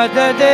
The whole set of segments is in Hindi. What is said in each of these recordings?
मददे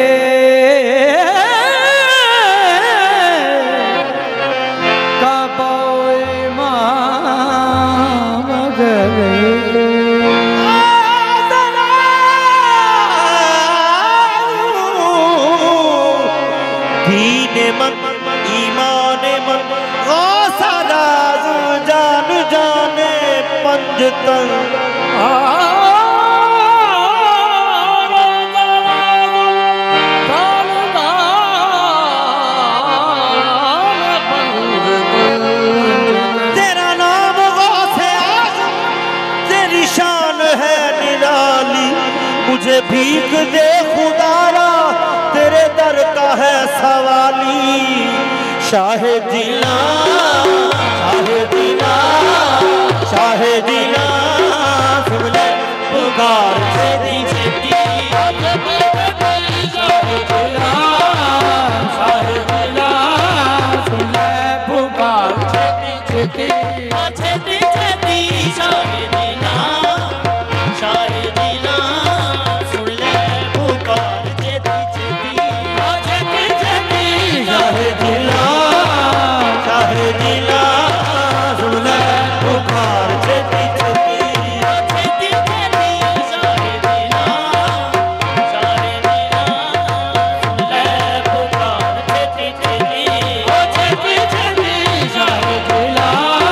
तेरा नाम गौसे आज़म, तेरी शान है निराली। मुझे भीख दे खुदारा, तेरे दर का है सवाली। शाहे दिला, शाहे दिला, शाहे दिला, सुन ले पुकार तेरी छेती। शाहे दिला, शाहे दिला, सुन ले पुकार छेती छेती, छेती छेती। शाहे दिला, शाहे दिला, सुन ले पुकार छेती छेती, छेती छेती। शाहे दिला, शाहे दिला, सुन ले पुकार छेती छेती, छेती छेती। शाहे दिला, शाहे दिला, सुन ले पुकार छेती छेती, छेती छेती। शाहे दिला,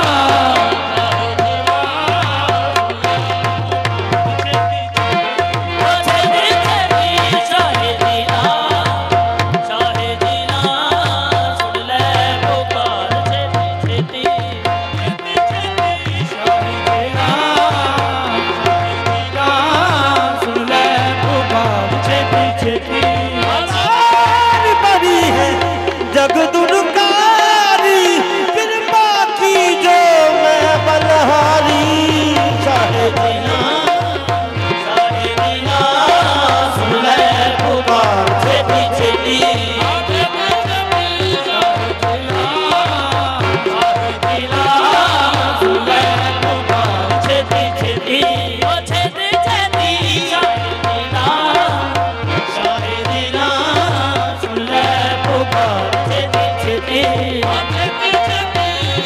जग दुर्कारी कृपा की जो मैं बलहारी। शाहे दीना, शाहे दीना, सुन ले पुकार छेती छेती। शाहे दीना, शाहे दीना, सुन ले पुकार छेती छेती, छेती छेती। शाहे दीना, शाहे दीना, सुन ले पुकार छेती छेती, छेती छेती।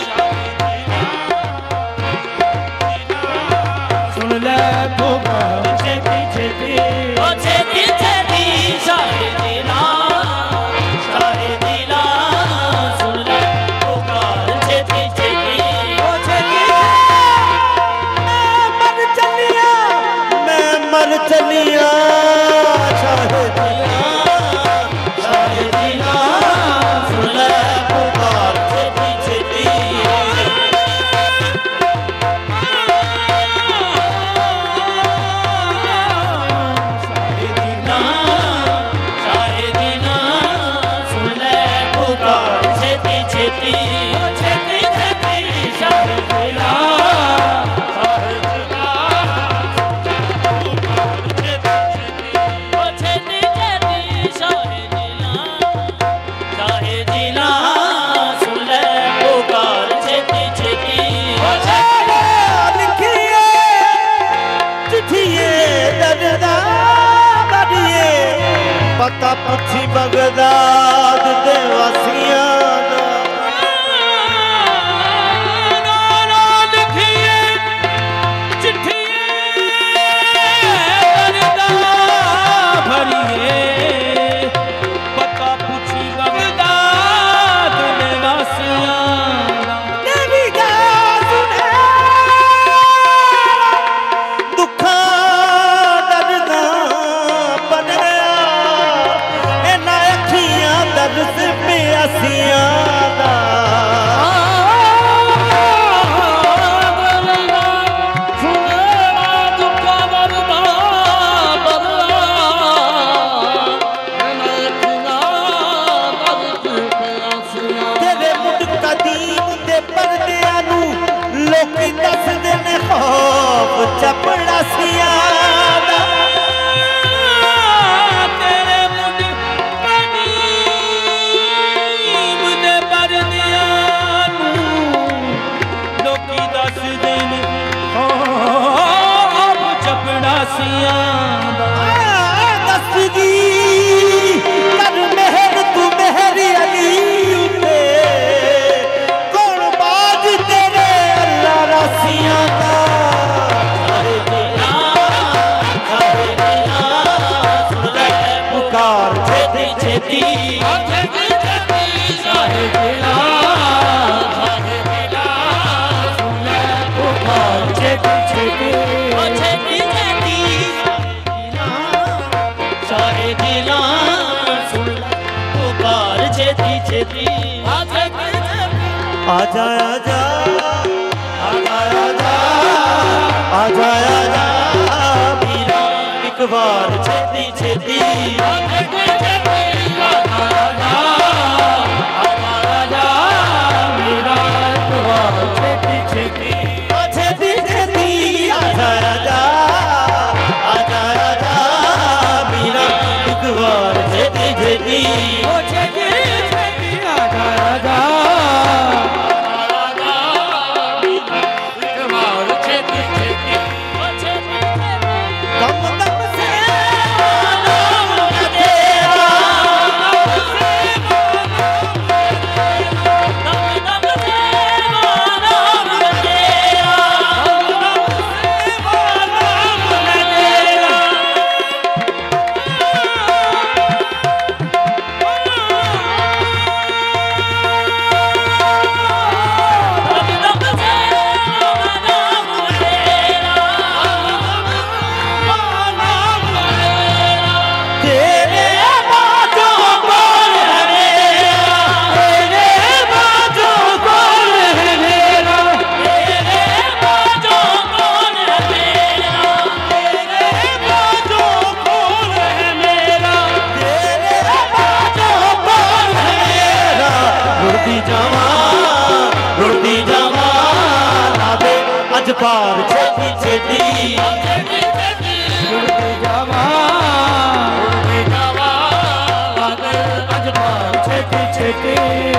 सुन ले पुकार छेती छेती, छेती छेती। शाहे दीना, शाहे दीना, सुन ले पुकार छेती छेती, छेती। मर चलिया, मैं मर चलिया। शाहे दीना, शाहे दीना, सुन ले पुकार छेती छेती। शाहे दीना, शाहे दीना, सुन ले पुकार छेती छेती, छेती छेती। शाहे दीना, शाहे दीना, छेती छेती, छेती छेती। शाहे दीना, शाहे दीना, सुन ले पुकार छेती छेती। लिखिए चिट्ठिए दर्दा बढ़िए, पता पुछी बगदाद दे वासियां दा। लिखिए चिट्ठिए दर्दा भरिए, पता पुछी बगदाद दे वासियां दा। तेरी गल सुने दुखा दर्दा बनया, इन्हां अखियां दर्द प्यासियां दा। तेरे मुंड कदीम दे परदियां नूं लोकी दसदे ने खौफ चपड़ासियां दा। तेरे मुंड कदीम दे परदियां नूं लोकी दसदे ने खौफ चपड़ासियां दा। दसदी आजा आजा आजा आजा आजा आजा मीरा एक बार छेती छेती आजा आजा आजा मीरा एक बार छेती छेती छेती छेती आजा आजा आजा आजा मीरा एक बार छेती छेती छेती छेती आजा आजा पार छेती छेती छेती छेती उड़ती जावा आज पार छेती छेती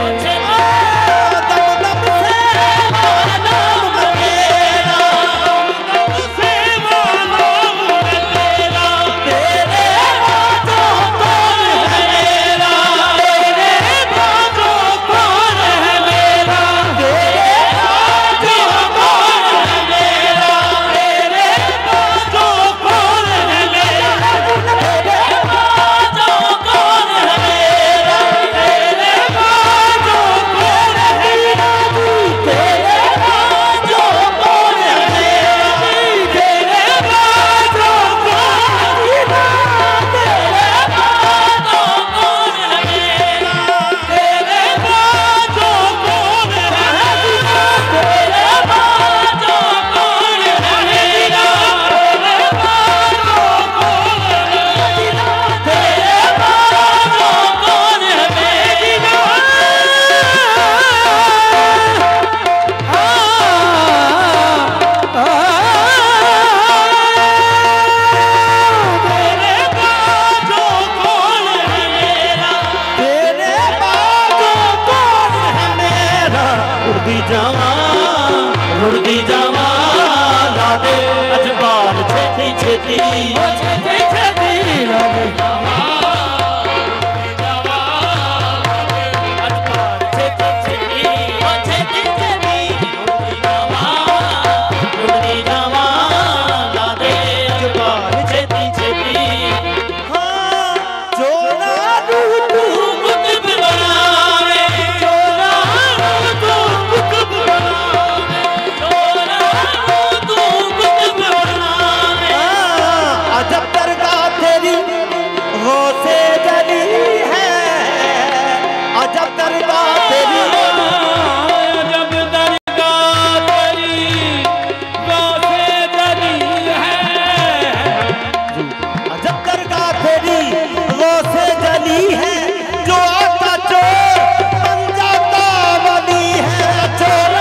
रुड़ती जावा लादे अजबार छेती छेती छेती छेती लादे जावा अजबार छेती छेती छेती छेती रुड़ती जावा लादे अजबार छेती छेती हाँ चोला तू कुतुब बनावे चोला तू कुतुब बनावे अजब दरगाह तेरी वो से जली है अजब दरगाह तेरी अजब दरगाह तेरी वो से जली है अजब दरगाह तेरी वो से जली है जो आता चोर बन जाता वली है चोरा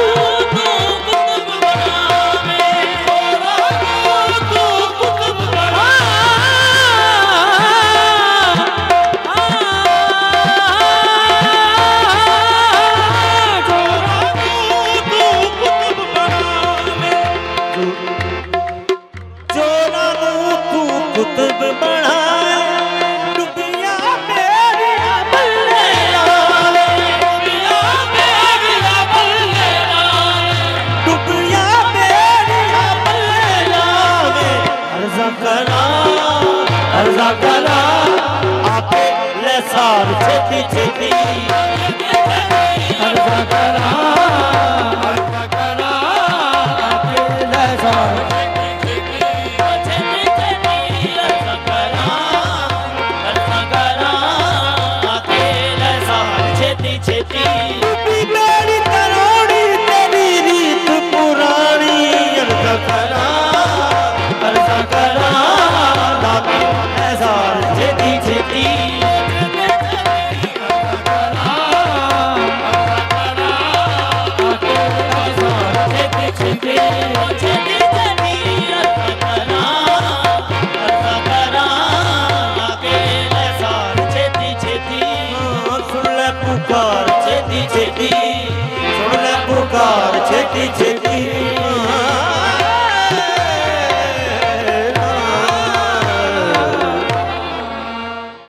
कुतुब बना डुबिया मेरिया बल्ले लाले डुबिया मेरिया बल्ले लाले डुबिया मेरिया बल्ले लाले अर्जा करा आपे ले सार छेती छेती अर्जा करा आपे ले सार छेती छेती छेती छेती